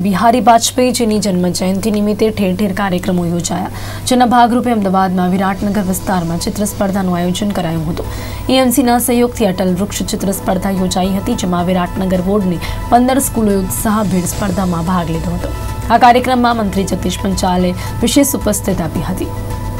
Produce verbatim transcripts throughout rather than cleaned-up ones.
બિહારી વાજપેયીજીની જન્મ જયંતિ નિમિત્તે ઠેર ઠેર કાર્યક્રમો યોજાયા, જેના ભાગરૂપે અમદાવાદમાં વિરાટનગર વિસ્તારમાં ચિત્ર સ્પર્ધાનું આયોજન કરાયું હતું। એએમસીના સહયોગથી અટલ વૃક્ષ ચિત્ર સ્પર્ધા યોજાઈ હતી, જેમાં વિરાટનગર બોર્ડની પંદર સ્કૂલોએ ઉત્સાહભેર સ્પર્ધામાં ભાગ લીધો હતો। આ કાર્યક્રમમાં મંત્રી જગદીશ પંચાલે વિશેષ ઉપસ્થિત આપી હતી।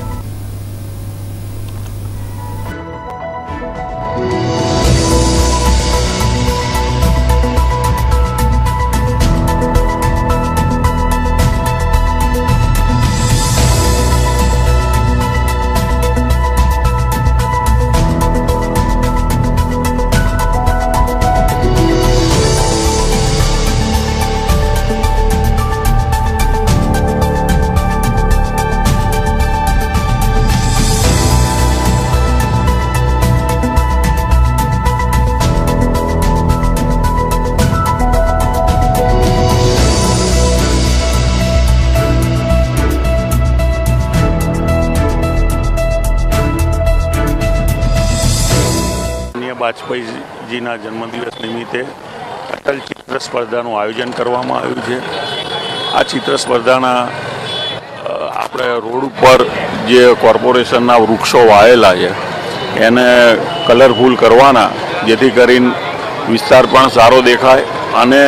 વાજપેયીજીના જન્મદિવસ નિમિત્તે અટલ ચિત્ર સ્પર્ધાનું આયોજન કરવામાં આવ્યું છે। આ ચિત્ર સ્પર્ધાના આપણે રોડ ઉપર જે કોર્પોરેશનના વૃક્ષો વાવેલા છે એને કલરફુલ કરવાના, જેથી કરીને વિસ્તાર પણ સારો દેખાય। અને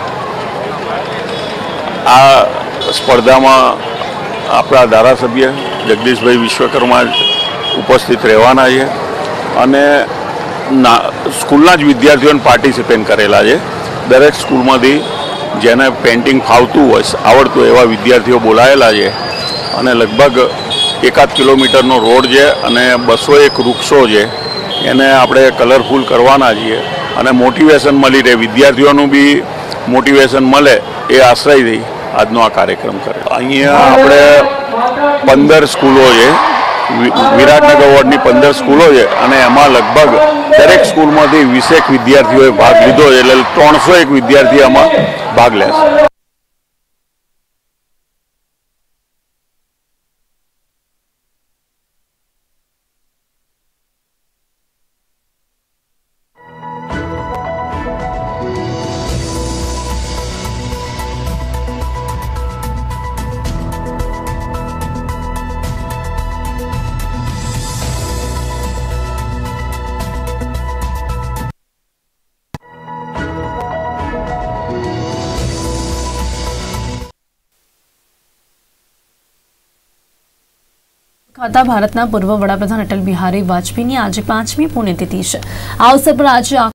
આ સ્પર્ધામાં આપણા ધારાસભ્ય જગદીશભાઈ વિશ્વકર્મા ઉપસ્થિત રહેવાના છે અને ના સ્કૂલના જ વિદ્યાર્થીઓને પાર્ટિસિપેટ કરેલા છે। દરેક સ્કૂલમાંથી જેને પેઇન્ટિંગ ફાવતું હોય, આવડતું એવા વિદ્યાર્થીઓ બોલાયેલા છે અને લગભગ એકાદ કિલોમીટરનો રોડ છે અને બસો એક વૃક્ષો છે એને આપણે કલરફુલ કરવાના છીએ અને મોટિવેશન મળી રહે, વિદ્યાર્થીઓનું બી મોટિવેશન મળે એ આશ્રયથી આજનો આ કાર્યક્રમ કરે। અહીંયા આપણે પંદર સ્કૂલો છે, વિરાટનગર વોર્ડની પંદર સ્કૂલો છે અને એમાં લગભગ દરેક સ્કૂલમાંથી વીસેક વિદ્યાર્થીઓએ ભાગ લીધો છે, એટલે ત્રણસો એક વિદ્યાર્થી આમાં ભાગ લેશે। ખાતા ભારતના પૂર્વ વડાપ્રધાન અટલ બિહારી વાજપેયીની આજે પાંચમી પુણ્યતિથિ છે। આ અવસર પર આજે